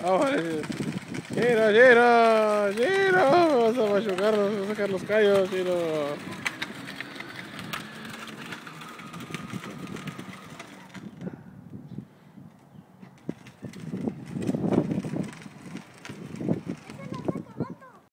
Vamos, Giro, Giro, Giro, vamos a machucarnos, vamos a sacar los callos, Giro.